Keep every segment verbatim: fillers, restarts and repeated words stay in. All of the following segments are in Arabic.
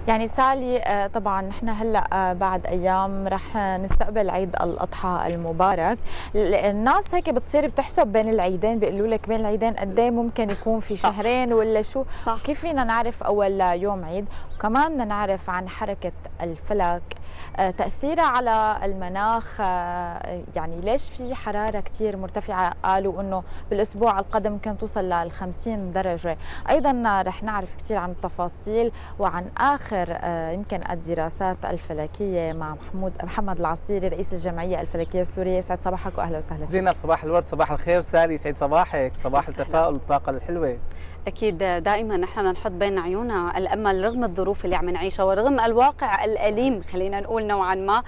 يعني سالي، آه، طبعا نحن هلا آه، بعد ايام رح نستقبل عيد الاضحى المبارك. ال- الناس هيك بتصير بتحسب بين العيدين، بيقولوا لك بين العيدين قد ايه ممكن يكون في صح. شهرين ولا شو. صح. كيف فينا نعرف اول يوم عيد؟ وكمان بدنا نعرف عن حركه الفلك، آه، تاثيرها على المناخ. آه، يعني ليش في حراره كثير مرتفعه؟ قالوا انه بالاسبوع القادم ممكن توصل لل خمسين درجه. ايضا رح نعرف كثير عن التفاصيل وعن اخر آه، يمكن الدراسات الفلكيه مع محمود محمد العصيري رئيس الجمعيه الفلكيه السوريه. يسعد صباحك واهلا وسهلا فيك. زينب، صباح الورد، صباح الخير. سالي، يسعد صباحك، صباح التفاؤل والطاقه الحلوه. أكيد دائما نحن نحط بين عيوننا الأمل رغم الظروف اللي عم نعيشها ورغم الواقع الأليم، خلينا نقول نوعا ما.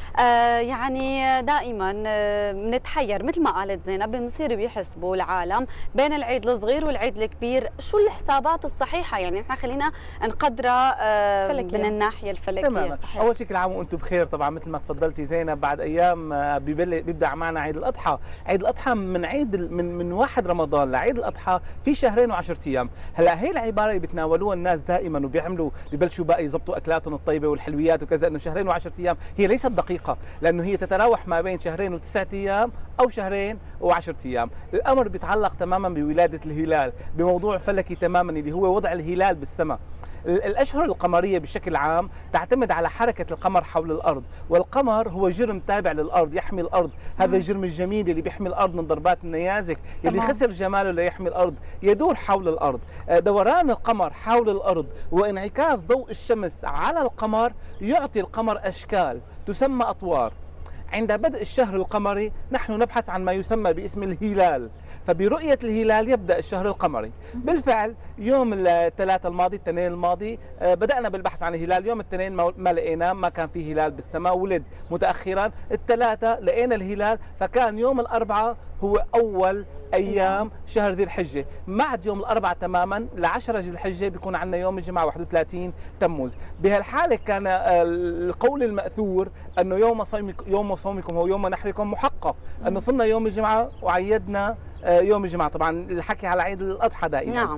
آه يعني دائما آه بنتحير مثل ما قالت زينب، بنصير بيحسبوا العالم بين العيد الصغير والعيد الكبير شو الحسابات الصحيحه، يعني نحن خلينا نقدرها آه من الناحيه الفلكيه. تماما. اول شيء كل عام وانتم بخير. طبعا مثل ما تفضلتي زينب، بعد ايام آه بيبدا معنا عيد الاضحى. عيد الاضحى من عيد من من واحد رمضان لعيد الاضحى في شهرين وعشرة ايام. هلا هي العباره اللي بتناولوها الناس دائما وبيعملوا ببلشوا بقى يظبطوا اكلاتهم الطيبه والحلويات وكذا، انه شهرين وعشرة ايام. هي ليست دقيقه، لانه هي تتراوح ما بين شهرين وتسعة ايام او شهرين وعشرة ايام. الامر بيتعلق تماما بولاده الهلال، بموضوع فلكي تماما اللي هو وضع الهلال بالسماء. الاشهر القمريه بشكل عام تعتمد على حركه القمر حول الارض، والقمر هو جرم تابع للارض يحمي الارض. هذا الجرم الجميل اللي بيحمي الارض من ضربات النيازك، اللي خسر جماله ليحمي الارض، يدور حول الارض. دوران القمر حول الارض وانعكاس ضوء الشمس على القمر يعطي القمر اشكال تسمى اطوار. عند بدء الشهر القمري نحن نبحث عن ما يسمى باسم الهلال، فبرؤية الهلال يبدأ الشهر القمري. بالفعل يوم الثلاثاء الماضي الاثنين الماضي بدأنا بالبحث عن الهلال. يوم الاثنين ما لقيناه، ما كان في هلال بالسماء، ولد متأخرا. الثلاثاء لقينا الهلال، فكان يوم الأربعاء هو أول أيام شهر ذي الحجة. بعد يوم الأربعاء تماما لعشرة ذي الحجة بيكون عندنا يوم الجمعة واحد وثلاثين تموز. بهالحالة كان القول المأثور أنه يوم صومكم يوم صومكم هو يوم نحركم محقق، أنه صرنا يوم الجمعة وعيدنا يوم الجمعة. طبعا الحكي على عيد الأضحى دائما. نعم.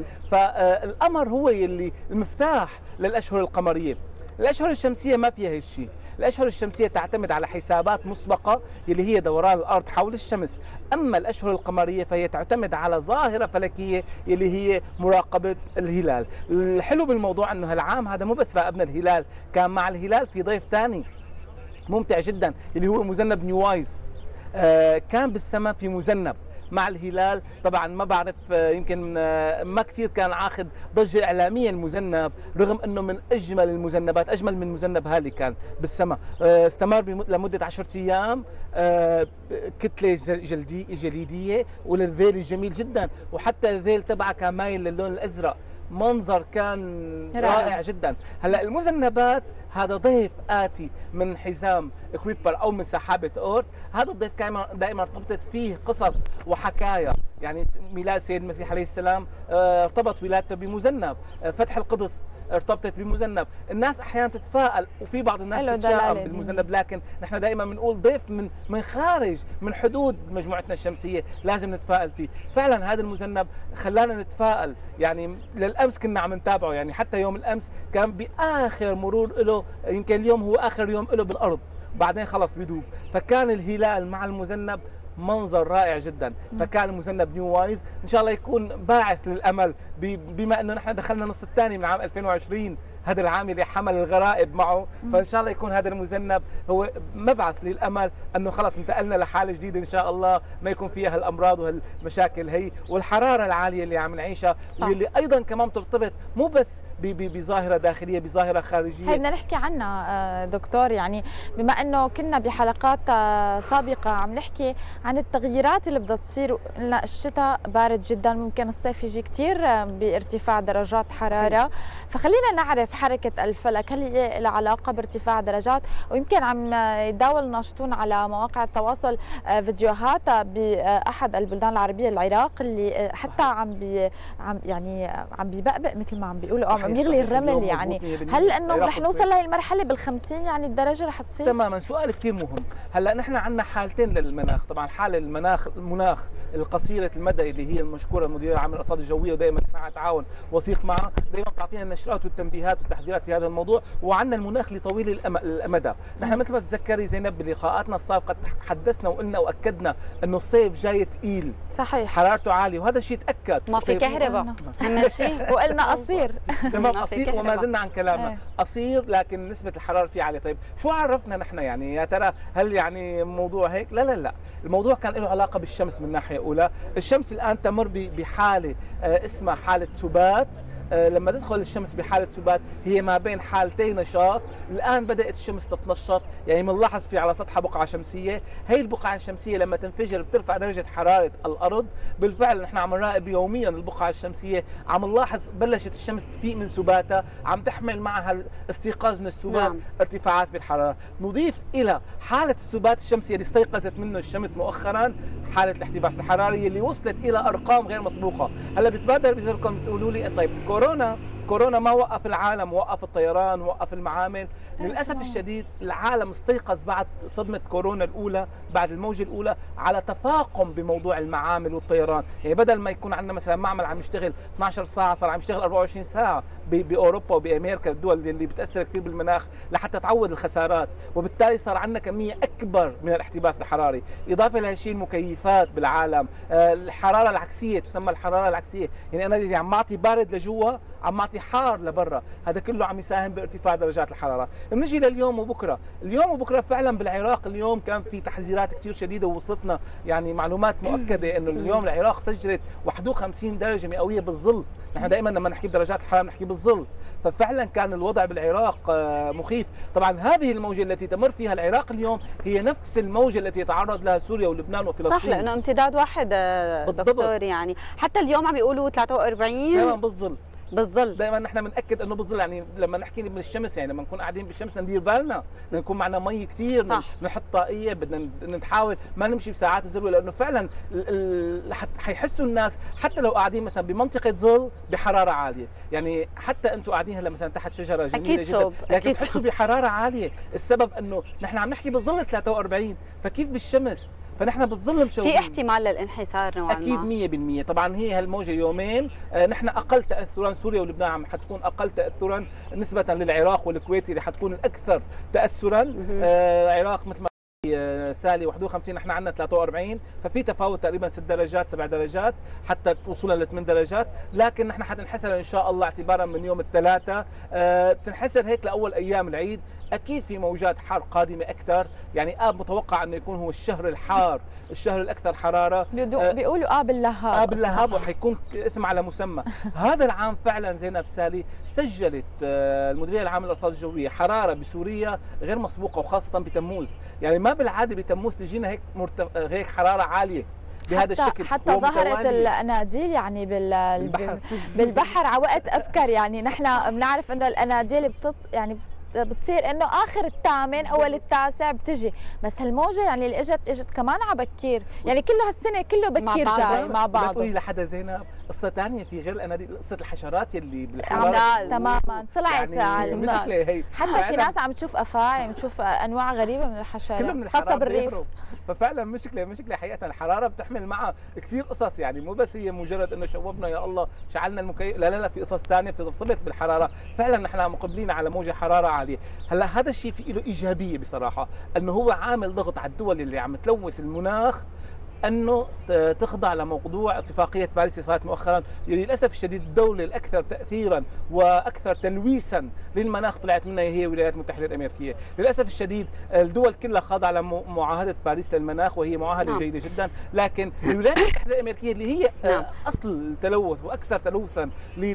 فالقمر هو اللي المفتاح للأشهر القمرية. الأشهر الشمسية ما فيها هالشيء. الأشهر الشمسية تعتمد على حسابات مسبقة اللي هي دوران الأرض حول الشمس. أما الأشهر القمرية فهي تعتمد على ظاهرة فلكية اللي هي مراقبة الهلال. الحلو بالموضوع أنه هالعام هذا مو بس راقبنا الهلال، كان مع الهلال في ضيف ثاني ممتع جدا اللي هو مذنب نيوايز. آه كان بالسماء في مذنب مع الهلال. طبعا ما بعرف، يمكن ما كثير كان عاخذ ضجه اعلاميه المذنب، رغم انه من اجمل المذنبات، اجمل من مذنب هالي كان بالسماء. استمر لمده عشرة ايام، كتله جلدي جليديه وللذيل الجميل جدا، وحتى الذيل تبعه كان مايل للون الازرق. منظر كان رائع جدا. هلا المذنبات هذا ضيف آتي من حزام كويبر أو من سحابة أورت. هذا الضيف كان دائما ارتبطت فيه قصص وحكايا، يعني ميلاد سيد المسيح عليه السلام ارتبط ولادته بمذنب، فتح القدس ارتبطت بمذنب. الناس احيانا تتفائل وفي بعض الناس تتشائم بالمذنب، لكن نحن دائما بنقول ضيف من من خارج من حدود مجموعتنا الشمسيه لازم نتفائل فيه. فعلا هذا المذنب خلانا نتفائل. يعني للامس كنا عم نتابعه، يعني حتى يوم الامس كان باخر مرور له، يمكن اليوم هو اخر يوم له بالارض، بعدين خلص بيدوب. فكان الهلال مع المذنب منظر رائع جدا. فكان المذنب نيو وايز ان شاء الله يكون باعث للامل، بما انه نحن دخلنا نص الثاني من عام ألفين وعشرين، هذا العام اللي حمل الغرائب معه. فان شاء الله يكون هذا المذنب هو مبعث للامل انه خلص انتقلنا لحاله جديده ان شاء الله، ما يكون فيها هالامراض وهالمشاكل هي والحراره العاليه اللي عم نعيشها، واللي ايضا كمان ترتبط مو بس بظاهره داخليه، بظاهره خارجيه. هي بدنا نحكي عنها دكتور. يعني بما انه كنا بحلقات سابقه عم نحكي عن التغييرات اللي بدها تصير، قلنا الشتاء بارد جدا، ممكن الصيف يجي كثير بارتفاع درجات حراره. فخلينا نعرف حركه الفلك، هل هي لها علاقه بارتفاع درجات؟ ويمكن عم يتداول الناشطون على مواقع التواصل فيديوهات باحد البلدان العربيه، العراق، اللي حتى عم بي عم يعني عم بيبقبق مثل ما عم بيقولوا، او عم يغلي الرمل. اليوم يعني مظبوط مية بالمية. هل انه العراق رح نوصل لهي المرحله بالخمسين يعني الدرجه رح تصير؟ تماما. سؤال كثير مهم. هلا نحن عندنا حالتين للمناخ، طبعا حاله المناخ المناخ القصيره المدى اللي هي المشكوره المدير العام للارصاد الجويه، ودائما مع تعاون وثيق معها، دائما بتعطينا النشرات والتنبيهات والتحذيرات في هذا الموضوع. وعندنا المناخ لطويل المدى. نحن مثل ما بتذكري زينب بلقاءاتنا السابقه حدثنا وقلنا واكدنا انه الصيف جاي ثقيل، صحيح، حرارته عاليه، وهذا الشيء تاكد. ما في طيب كهرباء اهم شيء، وقلنا قصير. تمام، قصير وما زلنا عن كلامنا ايه. قصير، لكن نسبه الحراره فيه عاليه. طيب شو عرفنا نحن يعني يا ترى؟ هل يعني موضوع هيك؟ لا لا لا، الموضوع كان له علاقه بالشمس من ناحيه اولى. الشمس الان تمر بحاله اسمها حاله سبات. لما تدخل الشمس بحالة سبات هي ما بين حالتين نشاط. الآن بدأت الشمس تتنشط، يعني بنلاحظ في على سطحها بقعة شمسية. هي البقعة الشمسية لما تنفجر بترفع درجة حرارة الأرض. بالفعل نحن عم نراقب يوميا البقعة الشمسية، عم نلاحظ بلشت الشمس تفيق من سباتها، عم تحمل معها الاستيقاظ من السبات. نعم. ارتفاعات في الحرارة. نضيف إلى حالة السبات الشمسية اللي استيقظت منه الشمس مؤخرا حالة الاحتباس الحراري اللي وصلت إلى أرقام غير مسبوقة. هلا بتبادر بذهنكم تقولوا لي طيب كورونا كورونا ما وقف العالم، وقف الطيران، وقف المعامل. للأسف الشديد العالم استيقظ بعد صدمة كورونا الأولى، بعد الموجة الأولى، على تفاقم بموضوع المعامل والطيران. يعني بدل ما يكون عندنا مثلا معمل عم يشتغل اثنعش ساعة صار عم يشتغل أربعة وعشرين ساعة بأوروبا وبأمريكا، الدول اللي بتأثر كثير بالمناخ، لحتى تعوض الخسارات. وبالتالي صار عندنا كمية أكبر من الاحتباس الحراري. إضافة لهالشيء المكيفات بالعالم، الحرارة العكسية تسمى الحرارة العكسية، يعني أنا اللي عم أعطي بارد لجوا عم أعطي حار لبرا، هذا كله عم يساهم بارتفاع درجات الحرارة. بنجي لليوم وبكرة. اليوم وبكرة فعلا بالعراق اليوم كان في تحذيرات كثير شديدة، ووصلتنا يعني معلومات مؤكدة انه اليوم العراق سجلت واحد وخمسين درجة مئوية بالظل. نحن دائما لما نحكي بدرجات الحرارة نحكي بالظل، ففعلا كان الوضع بالعراق مخيف. طبعا هذه الموجة التي تمر فيها العراق اليوم هي نفس الموجة التي يتعرض لها سوريا ولبنان وفلسطين. صح، لانه امتداد واحد دكتور. يعني حتى اليوم عم بيقولوا ثلاثة وأربعين تمام بالظل. بالظل دائما نحن بنأكد انه بالظل، يعني لما نحكي من الشمس، يعني لما نكون قاعدين بالشمس بدنا ندير بالنا، بدنا نكون معنا مي كثير، نحط طاقيه، بدنا نحاول ما نمشي بساعات الذروه، لانه فعلا حيحسوا الناس حتى لو قاعدين مثلا بمنطقه ظل بحراره عاليه. يعني حتى انتم قاعدين هلا مثلا تحت شجره جميله أكيد جدا، شوب. لكن بتحسوا بحراره عاليه. السبب انه نحن عم نحكي بالظل ثلاثة وأربعين، فكيف بالشمس؟ فنحن بالظل مشوهين. في احتمال للانحسار نوعا ما. اكيد مية بالمية. طبعا هي هالموجه يومين آه نحن اقل تاثرا، سوريا ولبنان عم حتكون اقل تاثرا نسبه للعراق والكويت اللي حتكون الاكثر تاثرا. آه العراق مثل ما سالي واحد وخمسين، نحن عندنا ثلاثة وأربعين، ففي تفاوت تقريبا ست درجات سبع درجات حتى وصولا ل ثمان درجات. لكن نحن حتنحسر ان شاء الله اعتبارا من يوم الثلاثاء. أه بتنحسر هيك لاول ايام العيد. اكيد في موجات حار قادمه اكثر، يعني اب متوقع انه يكون هو الشهر الحار، الشهر الاكثر حراره. أه بيقولوا اب اللهاب، اب اللهاب، وحيكون اسم على مسمى. هذا العام فعلا زينب سالي سجلت المديريه العامه للارصاد الجويه حراره بسوريا غير مسبوقه، وخاصه بتموز. يعني ما بالعاده بتموز تجينا هيك مرتف... هيك حراره عاليه بهذا حتى الشكل. حتى ظهرت الاناديل يعني بالبحر بالبحر على وقت ابكر. يعني نحن بنعرف انه الاناديل بتط يعني بتصير انه اخر الثامن اول التاسع بتجي، بس هالموجه يعني اللي اجت اجت كمان على بكير، يعني كله هالسنه كله بكير جاي مع بعض. بتقولي لحدا زينب قصه ثانيه في غير الاناديل، قصه الحشرات اللي بالحراره تماما طلعت يعني مشكله هي. حتى في ناس عم تشوف افاعي، عم تشوف انواع غريبه من الحشرات خاصه بالريف. ففعلا مشكله مشكله حقيقه. الحراره بتحمل معها كثير قصص، يعني مو بس هي مجرد انه شوبنا يا الله شعلنا المكيف، لا لا لا، في قصص ثانيه بترتبط بالحراره. فعلا نحن مقبلين على موجه حراره عاليه. هلا هذا الشيء في له ايجابيه بصراحه، انه هو عامل ضغط على الدول اللي عم تلوث المناخ انه تخضع لموضوع اتفاقيه باريس اللي صارت مؤخرا. يعني للاسف الشديد الدوله الاكثر تاثيرا واكثر تلويثا للمناخ طلعت منها هي الولايات المتحده الامريكيه. للاسف الشديد الدول كلها خاضعه لمعاهده باريس للمناخ، وهي معاهده نعم. جيده جدا. لكن الولايات المتحده الامريكيه اللي هي نعم. اصل التلوث واكثر تلوثا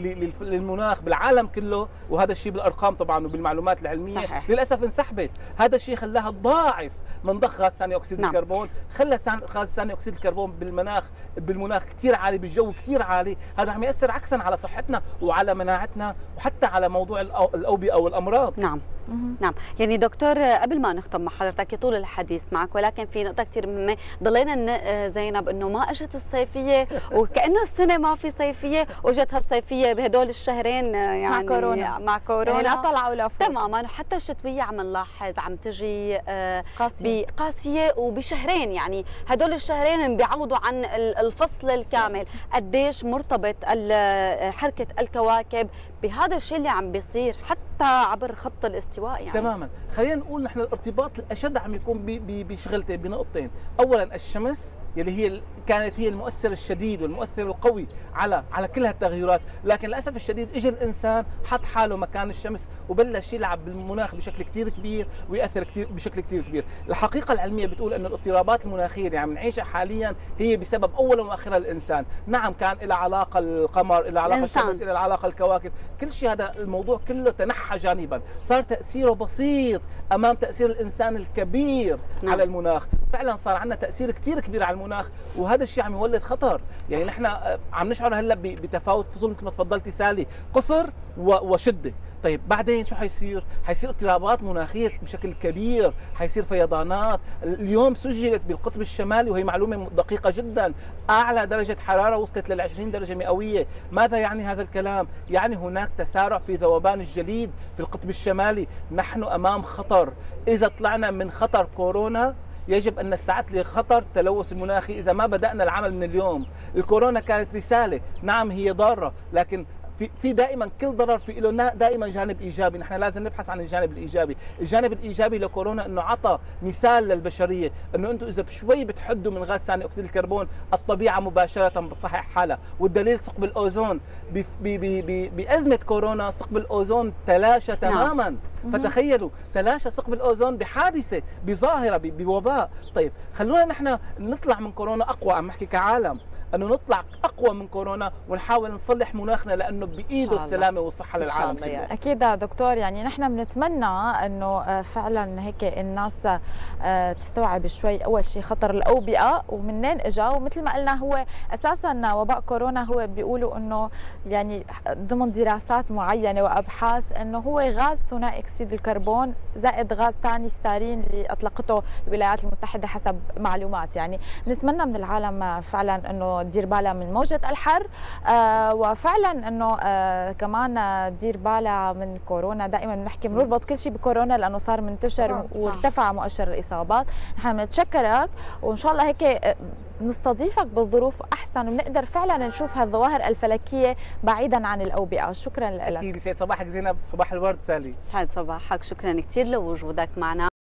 للمناخ بالعالم كله، وهذا الشيء بالارقام طبعا وبالمعلومات العلميه صحيح. للاسف انسحبت. هذا الشيء خلاها تضاعف من ضخ غاز ثاني اكسيد نعم. الكربون، خلى غاز ثاني اكسيد الكربون بالمناخ بالمناخ كثير عالي، بالجو كثير عالي. هذا عم ياثر عكسا على صحتنا وعلى مناعتنا وحتى على موضوع الاوبئه والامراض. نعم. نعم، يعني دكتور قبل ما نختم مع حضرتك طول الحديث معك، ولكن في نقطة كثير مهمة ضلينا زينب انه ما اجت الصيفية وكأنه السنة ما في صيفية، واجت هالصيفية بهدول الشهرين يعني مع كورونا مع كورونا يعني لا طلعوا ولا فوق. تماما. وحتى الشتوية عم نلاحظ عم تجي قاسية قاسية وبشهرين، يعني هدول الشهرين بيعوضوا عن الفصل الكامل. قديش مرتبط حركة الكواكب بهذا الشيء اللي عم بيصير حتى عبر خط الاستواء؟ يعني تماما. خلينا نقول نحن الارتباط الاشد عم يكون بشغلتين بنقطتين. اولا الشمس يلي هي كانت هي المؤثر الشديد والمؤثر القوي على على كل هالتغيرات، لكن للاسف الشديد اجى الانسان حط حاله مكان الشمس وبلش يلعب بالمناخ بشكل كثير كبير وياثر كثير بشكل كثير كبير. الحقيقه العلميه بتقول انه الاضطرابات المناخيه اللي عم نعيشها حاليا هي بسبب اولا واخرها الانسان. نعم كان لها علاقه القمر، لها علاقه الشمس، لها علاقه الكواكب، كل شيء هذا الموضوع كله تنحى جانبا، صار تاثيره بسيط امام تاثير الانسان الكبير نعم. على المناخ. فعلا صار عندنا تاثير كثير كبير على المناخ، وهذا الشيء عم يولد خطر. يعني نحن عم نشعر هلا بتفاوت فصول مثل ما تفضلتي سالي، قصر وشده. طيب بعدين شو حيصير؟ حيصير اضطرابات مناخيه بشكل كبير، حيصير فيضانات. اليوم سجلت بالقطب الشمالي وهي معلومه دقيقه جدا، اعلى درجه حراره وصلت لل عشرين درجه مئويه. ماذا يعني هذا الكلام؟ يعني هناك تسارع في ذوبان الجليد في القطب الشمالي. نحن امام خطر. اذا طلعنا من خطر كورونا يجب أن نستعد لخطر التلوث المناخي إذا ما بدأنا العمل من اليوم. الكورونا كانت رسالة، نعم هي ضارة، لكن في في دائما كل ضرر في له دائما جانب ايجابي. نحن لازم نبحث عن الجانب الايجابي. الجانب الايجابي لكورونا انه عطى مثال للبشريه انه انتم اذا بشوي بتحدوا من غاز ثاني اكسيد الكربون الطبيعه مباشره بتصحح حالها. والدليل ثقب الاوزون بازمه كورونا ثقب الاوزون تلاشى تماما. فتخيلوا تلاشى ثقب الاوزون بحادثه بظاهره بوباء. طيب خلونا نحن نطلع من كورونا اقوى، عم نحكي كعالم انه نطلع اقوى من كورونا ونحاول نصلح مناخنا لانه بايده السلامه والصحه للعالم كله. اكيد دكتور، يعني نحن بنتمنى انه فعلا هيك الناس تستوعب شوي اول شيء خطر الاوبئه ومنين اجى، ومثل ما قلنا هو اساسا وباء كورونا هو بيقولوا انه يعني ضمن دراسات معينه وابحاث انه هو غاز ثنائي اكسيد الكربون زائد غاز ثاني ستارين اللي اطلقته الولايات المتحده حسب معلومات. يعني نتمنى من العالم فعلا انه تدير بالها من موجة الحر، آه وفعلا انه آه كمان تدير بالها من كورونا. دائما بنحكي بنربط كل شيء بكورونا لانه صار منتشر وارتفع مؤشر الاصابات. نحن بنتشكرك وان شاء الله هيك نستضيفك بالظروف احسن ونقدر فعلا نشوف هالظواهر الفلكيه بعيدا عن الاوبئه. شكرا لك. اكيد. يسعد صباحك زينب. صباح الورد سالي. يسعد صباحك، شكرا كثير لوجودك معنا.